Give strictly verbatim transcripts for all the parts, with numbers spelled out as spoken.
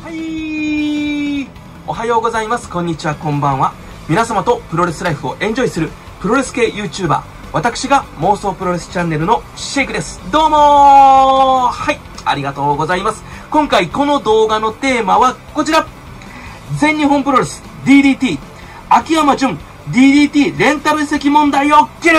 はい、おはようございます。こんにちは、こんばんは。皆様とプロレスライフをエンジョイするプロレス系 YouTuber、私が妄想プロレスチャンネルのシェイクです。どうもー、はい、ありがとうございます。今回この動画のテーマはこちら。全日本プロレス ディーディーティー 秋山純 ディーディーティー レンタル移籍問題を切るー、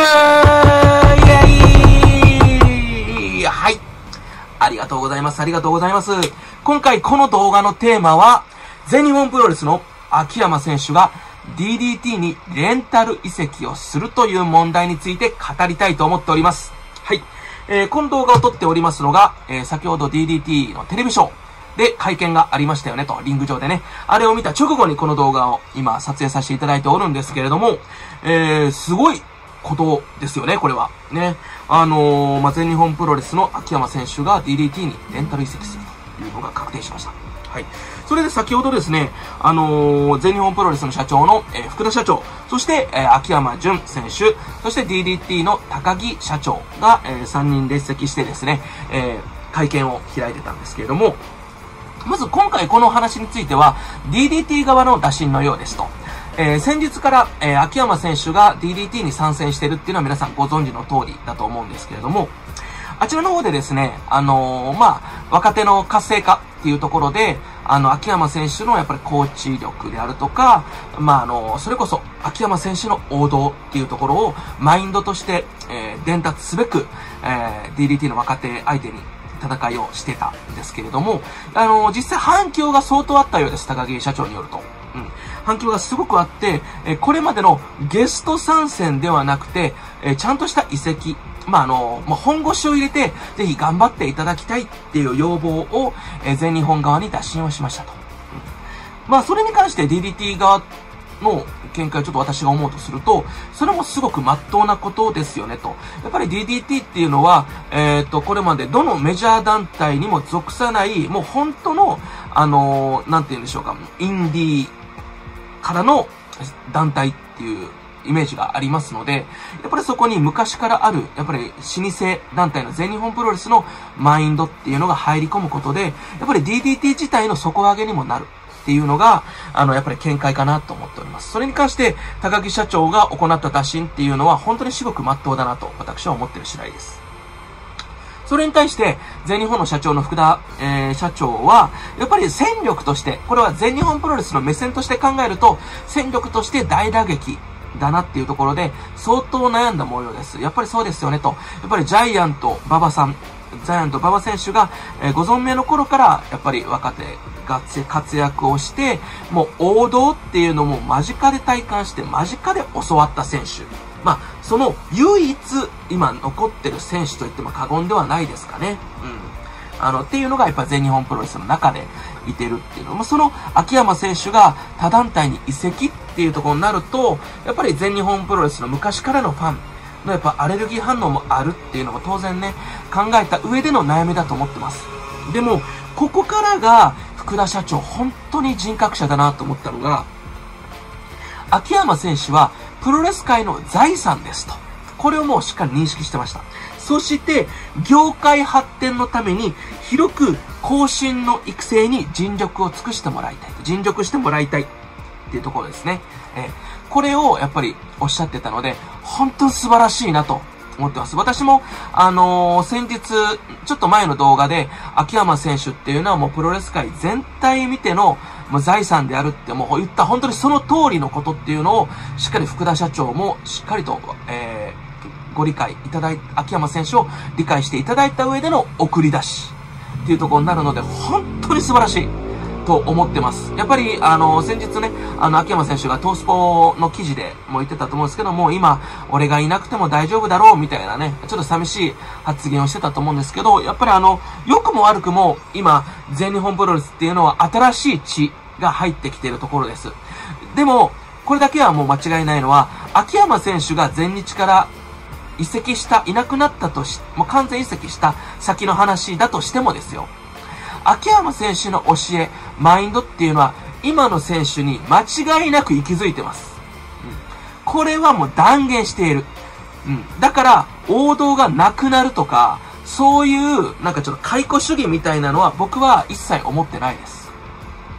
イエーイ。はい、ありがとうございます。ありがとうございます。今回この動画のテーマは、全日本プロレスの秋山選手が ディーディーティー にレンタル移籍をするという問題について語りたいと思っております。はい。えー、この動画を撮っておりますのが、えー、先ほど ディーディーティー のテレビショーで会見がありましたよねと、リング上でね。あれを見た直後にこの動画を今撮影させていただいておるんですけれども、えー、すごいことですよね、これは。ね。あのー、まあ、全日本プロレスの秋山選手が ディーディーティー にレンタル移籍するというのが確定しました。はい。それで先ほどですね、あのー、全日本プロレスの社長の、えー、福田社長、そして、えー、秋山純選手、そして ディーディーティー の高木社長が、えー、さんにん列席してですね、えー、会見を開いてたんですけれども、まず今回この話については ディーディーティー 側の打診のようですと。えー、先日から、えー、秋山選手が ディーディーティー に参戦しているっていうのは皆さんご存知の通りだと思うんですけれども、あちらの方でですね、あのー、まあ、若手の活性化っていうところで、あの、秋山選手のやっぱりコーチ力であるとか、まあ、あのー、それこそ秋山選手の王道っていうところをマインドとして、えー、伝達すべく、えー、ディーディーティー の若手相手に戦いをしてたんですけれども、あのー、実際反響が相当あったようです、高木社長によると。うん。反響がすごくあって、えー、これまでのゲスト参戦ではなくて、えー、ちゃんとした移籍、まあ、あのー、まあ、本腰を入れて、ぜひ頑張っていただきたいっていう要望を、えー、全日本側に打診をしましたと。うん、まあ、それに関して ディーディーティー 側の見解をちょっと私が思うとすると、それもすごく真っ当なことですよねと。やっぱり ディーディーティー っていうのは、えっと、これまでどのメジャー団体にも属さない、もう本当の、あのー、なんて言うんでしょうか、インディーからの団体っていうイメージがありますので、やっぱりそこに昔からある、やっぱり老舗団体の全日本プロレスのマインドっていうのが入り込むことで、やっぱり ディーディーティー 自体の底上げにもなる。っていうのが、あの、やっぱり見解かなと思っております。それに関して、高木社長が行った打診っていうのは、本当に至極真っ当だなと、私は思っている次第です。それに対して、全日本の社長の福田、えー、社長は、やっぱり戦力として、これは全日本プロレスの目線として考えると、戦力として大打撃だなっていうところで、相当悩んだ模様です。やっぱりそうですよねと。やっぱりジャイアント馬場さん、ジャイアント馬場選手が、えー、ご存命の頃から、やっぱり若手が活躍をして、もう王道っていうのも間近で体感して、間近で教わった選手。まあ、その唯一今残ってる選手と言っても過言ではないですかね。うん。あの、っていうのがやっぱ全日本プロレスの中でいてるっていうのも、その秋山選手が他団体に移籍っていうところになると、やっぱり全日本プロレスの昔からのファン、のやっぱアレルギー反応もあるっていうのも当然ね、考えた上での悩みだと思ってます。でも、ここからが福田社長本当に人格者だなと思ったのが、秋山選手はプロレス界の財産ですと。これをもうしっかり認識してました。そして、業界発展のために広く後進の育成に尽力を尽くしてもらいたい。尽力してもらいたいっていうところですね。えーこれをやっぱりおっしゃってたので、本当に素晴らしいなと思ってます。私も、あのー、先日、ちょっと前の動画で、秋山選手っていうのはもうプロレス界全体見てのもう財産であるってもう言った本当にその通りのことっていうのを、しっかり福田社長もしっかりと、えー、ご理解いただい、秋山選手を理解していただいた上での送り出しっていうところになるので、本当に素晴らしい。と思ってます。やっぱり、あの、先日ね、あの、秋山選手がトースポの記事でも言ってたと思うんですけども、今、俺がいなくても大丈夫だろう、みたいなね、ちょっと寂しい発言をしてたと思うんですけど、やっぱりあの、良くも悪くも、今、全日本プロレスっていうのは新しい血が入ってきているところです。でも、これだけはもう間違いないのは、秋山選手が全日から移籍した、いなくなったとし、もう完全移籍した先の話だとしてもですよ。秋山選手の教え、マインドっていうのは、今の選手に間違いなく息づいてます。うん、これはもう断言している。うん、だから、王道がなくなるとか、そういう、なんかちょっと解雇主義みたいなのは僕は一切思ってないです。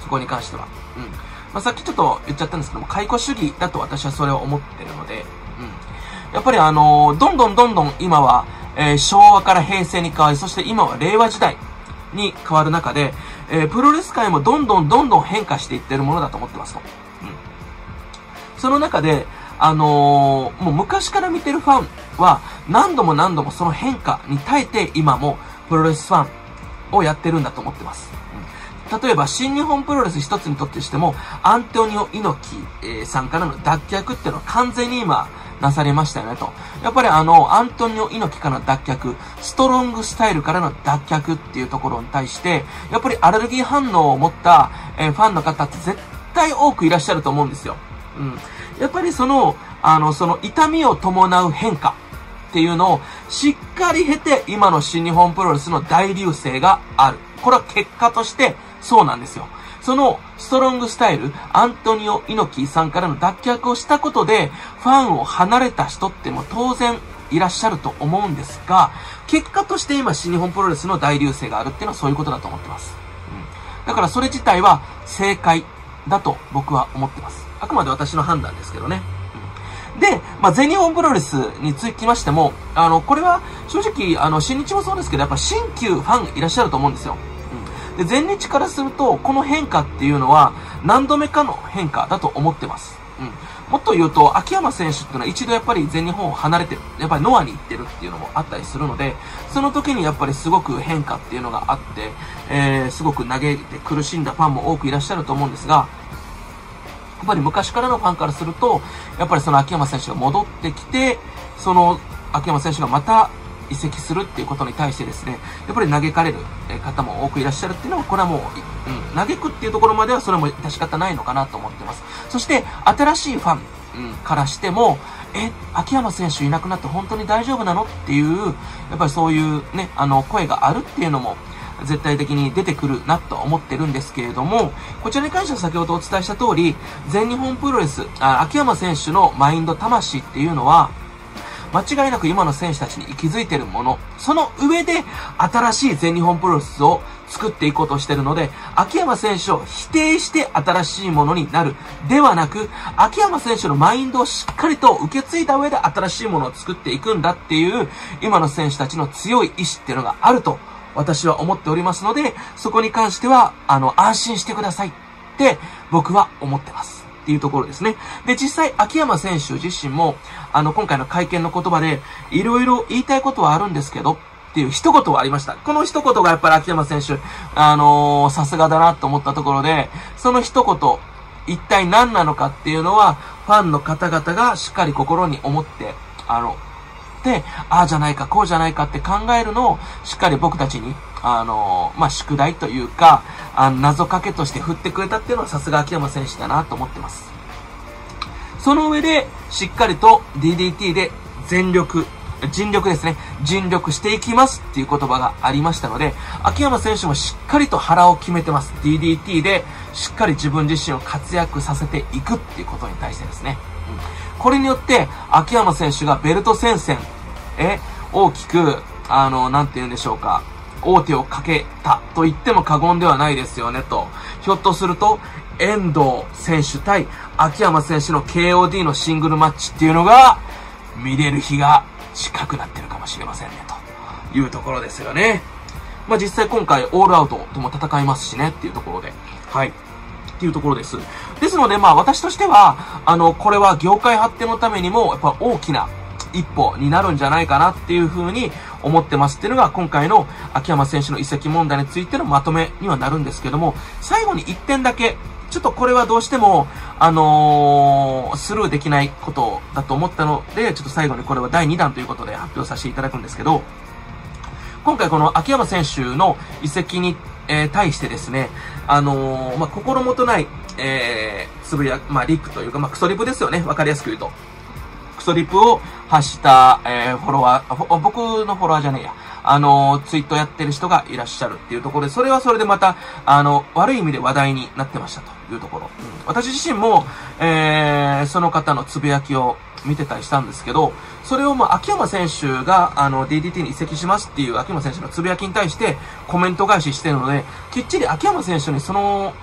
そこに関しては。うん。まあ、さっきちょっと言っちゃったんですけども、解雇主義だと私はそれを思ってるので、うん。やっぱりあのー、どんどんどんどん今は、えー、昭和から平成に変わり、そして今は令和時代に変わる中で、えー、プロレス界もどんどんどんどん変化していってるものだと思ってますと。うん。その中で、あのー、もう昔から見てるファンは何度も何度もその変化に耐えて今もプロレスファンをやってるんだと思ってます。うん、例えば新日本プロレス一つにとってしてもアントニオ猪木、えー、さんからの脱却っていうのは完全に今なされましたよねと。やっぱりあのアントニオ猪木からの脱却、ストロングスタイルからの脱却っていうところに対してやっぱりアレルギー反応を持った、えー、ファンの方って絶対多くいらっしゃると思うんですよ。うん。やっぱりその、あの、その痛みを伴う変化っていうのをしっかり経て今の新日本プロレスの大流星がある。これは結果としてそうなんですよ。そのストロングスタイル、アントニオ猪木さんからの脱却をしたことでファンを離れた人っても当然いらっしゃると思うんですが、結果として今新日本プロレスの大流星があるっていうのはそういうことだと思ってます。うん。だからそれ自体は正解だと僕は思ってます。あくまで私の判断ですけどね。うん、で、まあ、全日本プロレスにつきましても、あの、これは正直、あの、新日もそうですけど、やっぱ新旧ファンいらっしゃると思うんですよ。うん、で、全日からすると、この変化っていうのは何度目かの変化だと思ってます。うん。もっと言うと、秋山選手っていうのは一度やっぱり全日本を離れてる。やっぱりノアに行ってるっていうのもあったりするので、その時にやっぱりすごく変化っていうのがあって、えー、すごく嘆いて苦しんだファンも多くいらっしゃると思うんですが、やっぱり昔からのファンからすると、やっぱりその秋山選手が戻ってきて、その秋山選手がまた移籍するっていうことに対してですね、やっぱり嘆かれる方も多くいらっしゃるっていうのは、これはもう、うん、嘆くっていうところまではそれも致し方ないのかなと思ってます。そして、新しいファン、うん、からしても、え、秋山選手いなくなって本当に大丈夫なのっていう、やっぱりそういうね、あの、声があるっていうのも、絶対的に出てくるなと思ってるんですけれども、こちらに関しては先ほどお伝えした通り、全日本プロレス、あ、秋山選手のマインド、魂っていうのは、間違いなく今の選手たちに息づいているもの、その上で新しい全日本プロレスを作っていこうとしているので、秋山選手を否定して新しいものになるではなく、秋山選手のマインドをしっかりと受け継いだ上で新しいものを作っていくんだっていう、今の選手たちの強い意志っていうのがあると、私は思っておりますので、そこに関しては、あの、安心してくださいって僕は思ってます。っていうところですね。で、実際、秋山選手自身も、あの、今回の会見の言葉で、いろいろ言いたいことはあるんですけど、っていう一言はありました。この一言がやっぱり秋山選手、あのー、さすがだなと思ったところで、その一言、一体何なのかっていうのは、ファンの方々がしっかり心に思って、あの、で、ああじゃないか、こうじゃないかって考えるのを、しっかり僕たちに、あのー、まあ、宿題というか、あの、謎かけとして振ってくれたっていうのはさすが秋山選手だなと思ってます。その上で、しっかりと ディーディーティー で全力、尽力ですね、尽力していきますっていう言葉がありましたので、秋山選手もしっかりと腹を決めてます。ディーディーティー でしっかり自分自身を活躍させていくっていうことに対してですね。うん、これによって、秋山選手がベルト戦線へ大きく、あの、なんて言うんでしょうか、王手をかけたと言っても過言ではないですよねと。ひょっとすると、遠藤選手対秋山選手の ケーオーディー のシングルマッチっていうのが見れる日が近くなってるかもしれませんねというところですよね。まあ実際今回オールアウトとも戦いますしねっていうところで、はいっていうところです。ですのでまあ私としてはあのこれは業界発展のためにもやっぱ大きな一歩になるんじゃないかなっていう風に思ってますっていうのが今回の秋山選手の移籍問題についてのまとめにはなるんですけども、最後にいってんだけちょっとこれはどうしてもあのー、スルーできないことだと思ったので、ちょっと最後にこれはだいにだんということで発表させていただくんですけど、今回この秋山選手の移籍に、えー、対してですね、あのー、まあ、心もとない、えー、つぶや、まあ、リップというか、まあ、クソリプですよね。わかりやすく言うと。クソリプを発した、えー、フォロワー、僕のフォロワーじゃねえや。あのー、ツイートやってる人がいらっしゃるっていうところで、それはそれでまた、あの、悪い意味で話題になってましたというところ。うん、私自身も、えー、その方のつぶやきを見てたりしたんですけど、それをまあ、秋山選手が、あの、ディーディーティー に移籍しますっていう秋山選手のつぶやきに対してコメント返ししてるので、きっちり秋山選手にその、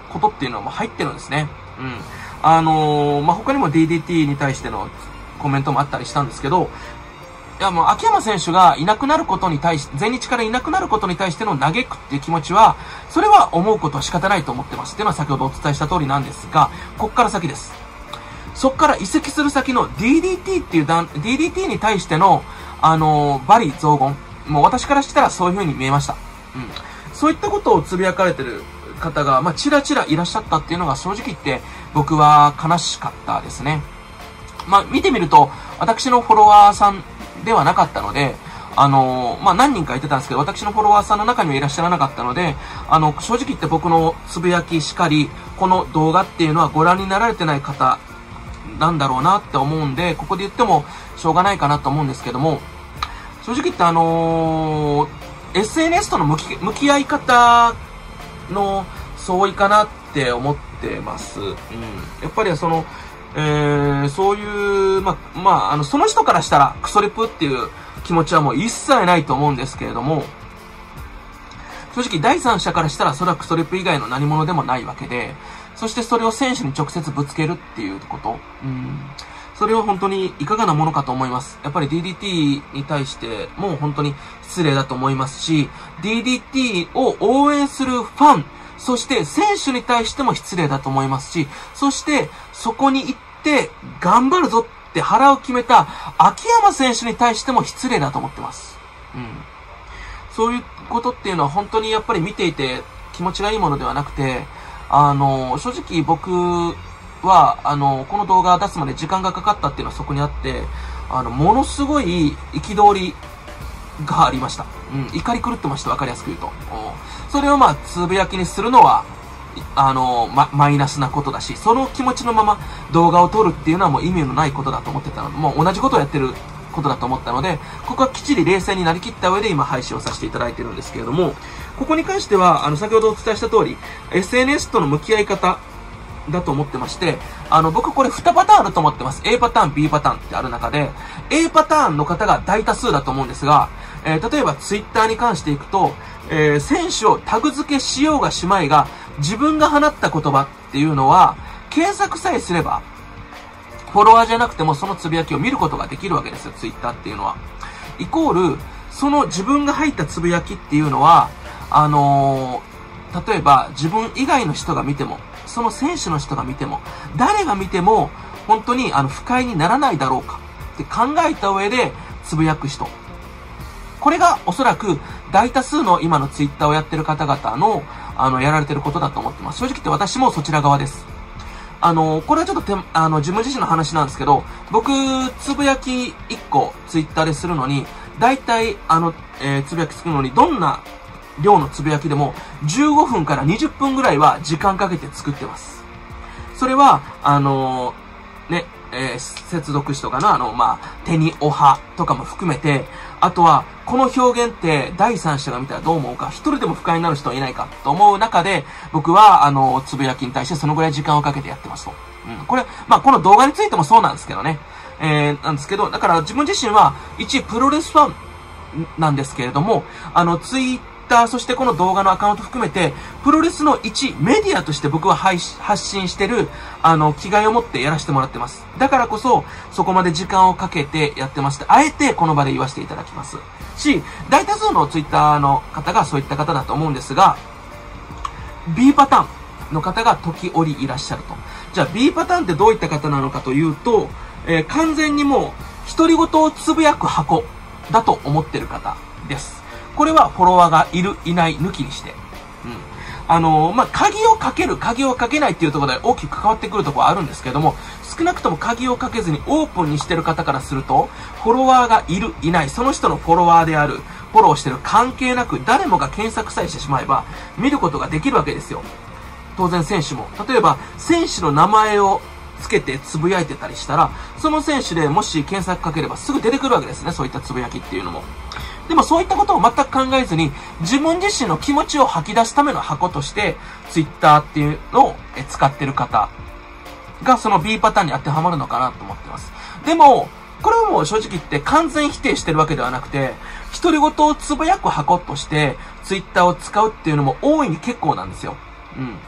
ことっていうのも入ってるんですね。うん。あのー、まあ、他にも ディーディーティー に対してのコメントもあったりしたんですけど、いやもう秋山選手がいなくなることに対し、全日からいなくなることに対しての嘆くっていう気持ちは、それは思うことは仕方ないと思ってます。っていうのは先ほどお伝えした通りなんですが、こっから先です。そっから移籍する先の ディーディーティー っていう段、ディーディーティー に対しての、あのー、罵詈雑言。もう私からしたらそういう風に見えました。うん。そういったことをつぶやかれてる方が、まあ、ちらちらいらっしゃったっていうのが正直言って僕は悲しかったですね。まあ、見てみると、私のフォロワーさんではなかったので、あのー、まあ、何人か言ってたんですけど、私のフォロワーさんの中にはいらっしゃらなかったので、あの、正直言って僕のつぶやきしかり、この動画っていうのはご覧になられてない方なんだろうなって思うんで、ここで言ってもしょうがないかなと思うんですけども、正直言ってあのー、エスエヌエス との向き、向き合い方の相違かなって思ってます。うん。やっぱりその、えー、そういう、ま、まあ、あの、その人からしたらクソリプっていう気持ちはもう一切ないと思うんですけれども、正直第三者からしたらそれはクソリプ以外の何者でもないわけで、そしてそれを選手に直接ぶつけるっていうこと。うん。それは本当にいかがなものかと思います。やっぱり ディーディーティー に対しても本当に失礼だと思いますし、ディーディーティー を応援するファン、そして選手に対しても失礼だと思いますし、そしてそこに行って頑張るぞって腹を決めた秋山選手に対しても失礼だと思ってます。うん。そういうことっていうのは本当にやっぱり見ていて気持ちがいいものではなくて、あの、正直僕は、あの、この動画出すまで時間がかかったっていうのはそこにあって、あの、ものすごい憤りがありました。うん、怒り狂ってました、わかりやすく言うと。それをまあ、つぶやきにするのは、あの、ま、マイナスなことだし、その気持ちのまま動画を撮るっていうのはもう意味のないことだと思ってたので、もう同じことをやってることだと思ったので、ここはきっちり冷静になりきった上で今配信をさせていただいてるんですけれども、ここに関しては、あの、先ほどお伝えした通り、エスエヌエス との向き合い方だと思ってまして、あの、僕これにパターンあると思ってます。A パターン、B パターンってある中で、A パターンの方が大多数だと思うんですが、えー、例えば Twitter に関していくと、えー、選手をタグ付けしようがしまいが、自分が放った言葉っていうのは、検索さえすれば、フォロワーじゃなくてもそのつぶやきを見ることができるわけですよ、Twitter っていうのは。イコール、その自分が入ったつぶやきっていうのは、あのー、例えば自分以外の人が見ても、その選手の人が見ても、誰が見ても、本当にあの不快にならないだろうかって考えた上でつぶやく人。これがおそらく大多数の今のツイッターをやってる方々の、あの、やられてることだと思ってます。正直言って私もそちら側です。あの、これはちょっとて、あの、自分自身の話なんですけど、僕、つぶやきいっこツイッターでするのに、だいたい、あの、えー、つぶやき作るのに、どんな量のつぶやきでも、じゅうごふんからにじゅっぷんぐらいは時間かけて作ってます。それは、あのー、ね、えー、接続詞とかの、あの、まあ、手におはとかも含めて、あとは、この表現って第三者が見たらどう思うか、一人でも不快になる人はいないかと思う中で、僕は、あの、つぶやきに対してそのぐらい時間をかけてやってますと。うん。これ、まあ、この動画についてもそうなんですけどね。えー、なんですけど、だから自分自身は、一プロレスファンなんですけれども、あの、ツイッター、そしてこの動画のアカウント含めて、プロレスの一メディアとして僕は配発信してる、あの、気概を持ってやらせてもらってます。だからこそ、そこまで時間をかけてやってまして、あえてこの場で言わせていただきます。し、大多数のツイッターの方がそういった方だと思うんですが、B パターンの方が時折いらっしゃると。じゃあ B パターンってどういった方なのかというと、えー、完全にもう、独り言をつぶやく箱だと思ってる方です。これはフォロワーがいる、いない抜きにして。うん。あのー、まあ、鍵をかける、鍵をかけないっていうところで大きく関わってくるところはあるんですけども、少なくとも鍵をかけずにオープンにしてる方からすると、フォロワーがいる、いない、その人のフォロワーである、フォローしてる関係なく、誰もが検索さえしてしまえば、見ることができるわけですよ。当然選手も。例えば、選手の名前をつけてつぶやいてたりしたら、その選手でもし検索かければすぐ出てくるわけですね、そういったつぶやきっていうのも。でもそういったことを全く考えずに、自分自身の気持ちを吐き出すための箱として、ツイッターっていうのを使ってる方がその B パターンに当てはまるのかなと思ってます。でも、これはもう正直言って完全否定してるわけではなくて、独り言をつぶやく箱として、ツイッターを使うっていうのも大いに結構なんですよ。うん。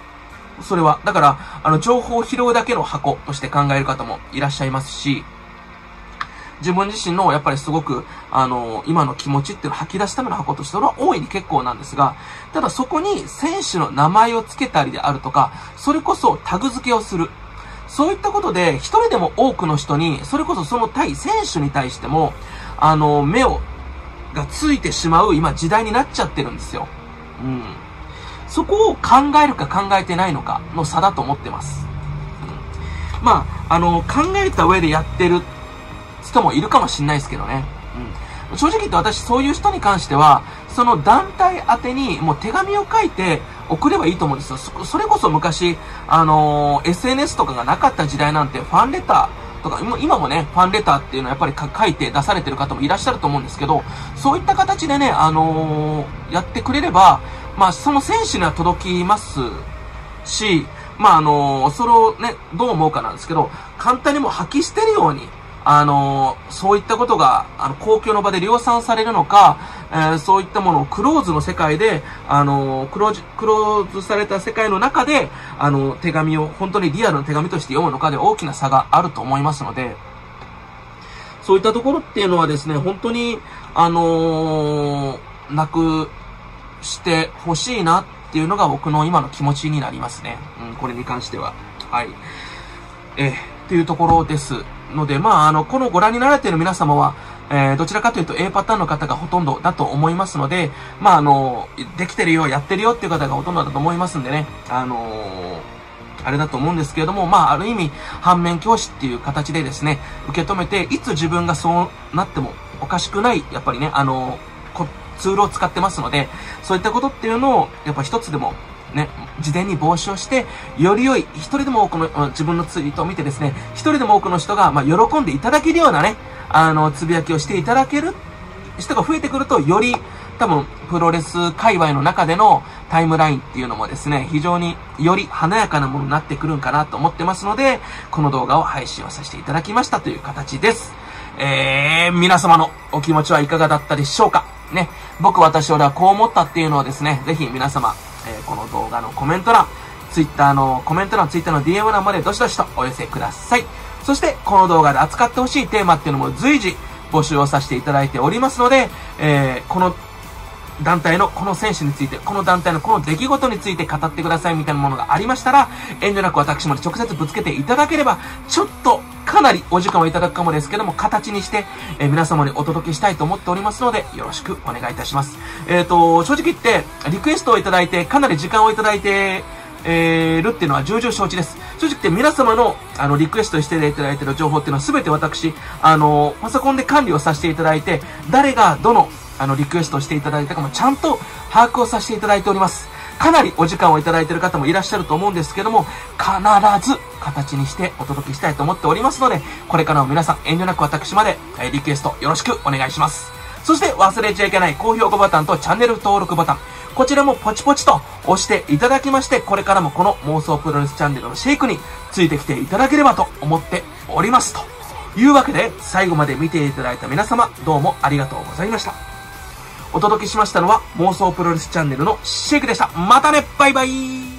それは。だから、あの、情報を拾うだけの箱として考える方もいらっしゃいますし、自分自身のやっぱりすごく、あの、今の気持ちっていうのを吐き出すための箱として、それは大いに結構なんですが、ただそこに選手の名前を付けたりであるとか、それこそタグ付けをする。そういったことで、一人でも多くの人に、それこそその対選手に対しても、あの、目を、がついてしまう今時代になっちゃってるんですよ。うん。そこを考えるか考えてないのかの差だと思ってます。うん、まあ、あの、考えた上でやってる人もいるかもしれないですけどね。うん。正直言って私そういう人に関しては、その団体宛てにもう手紙を書いて送ればいいと思うんですよ。そ、それこそ昔、あのー、エスエヌエス とかがなかった時代なんてファンレターとか、今もね、ファンレターっていうのはやっぱり書いて出されてる方もいらっしゃると思うんですけど、そういった形でね、あのー、やってくれれば、まあ、その選手には届きますし、まあ、あのー、それをね、どう思うかなんですけど、簡単にもう吐き捨てるように、あのー、そういったことが、あの、公共の場で量産されるのか、えー、そういったものをクローズの世界で、あのー、クローズ、クローズされた世界の中で、あの、手紙を、本当にリアルな手紙として読むのかで大きな差があると思いますので、そういったところっていうのはですね、本当に、あのー、なくしてほしいなっていうのが僕の今の気持ちになりますね。うん、これに関しては。はい。えー、っていうところです。ので、まあ、あの、このご覧になられている皆様は、えー、どちらかというと A パターンの方がほとんどだと思いますので、まあ、あの、できてるよ、やってるよっていう方がほとんどだと思いますんでね、あのー、あれだと思うんですけれども、まあ、ある意味、反面教師っていう形でですね、受け止めて、いつ自分がそうなってもおかしくない、やっぱりね、あのー、ツールを使ってますので、そういったことっていうのを、やっぱ一つでも、ね、事前に防止をして、より良い、一人でも多くの、自分のツイートを見てですね、一人でも多くの人が、まあ、喜んでいただけるようなね、あの、つぶやきをしていただける人が増えてくると、より、多分、プロレス界隈の中でのタイムラインっていうのもですね、非常により華やかなものになってくるんかなと思ってますので、この動画を配信をさせていただきましたという形です。えー、皆様のお気持ちはいかがだったでしょうかね、僕、私、俺はこう思ったっていうのをですね、ぜひ皆様、えー、この動画のコメント欄、ツイッターのコメント欄、ツイッターの ディーエム 欄までどしどしとお寄せください。そして、この動画で扱ってほしいテーマっていうのも随時募集をさせていただいておりますので、えー、この団体のこの選手について、この団体のこの出来事について語ってくださいみたいなものがありましたら、遠慮なく私まで直接ぶつけていただければ、ちょっとかなりお時間をいただくかもですけども、形にして、えー、皆様にお届けしたいと思っておりますので、よろしくお願いいたします。えっと、正直言って、リクエストをいただいて、かなり時間をいただいて、えー、るっていうのは重々承知です。正直言って皆様の、あの、リクエストしていただいている情報っていうのは全て私、あの、パソコンで管理をさせていただいて、誰がどの、あの、リクエストをしていただいたかもちゃんと把握をさせていただいております。かなりお時間をいただいている方もいらっしゃると思うんですけども、必ず形にしてお届けしたいと思っておりますので、これからも皆さん遠慮なく私まで、えー、リクエストよろしくお願いします。そして忘れちゃいけない高評価ボタンとチャンネル登録ボタン、こちらもポチポチと押していただきまして、これからもこの妄想プロレスチャンネルのシェイクについてきていただければと思っております。というわけで、最後まで見ていただいた皆様、どうもありがとうございました。お届けしましたのは妄想プロレスチャンネルのシェイクでした。またね、バイバイ。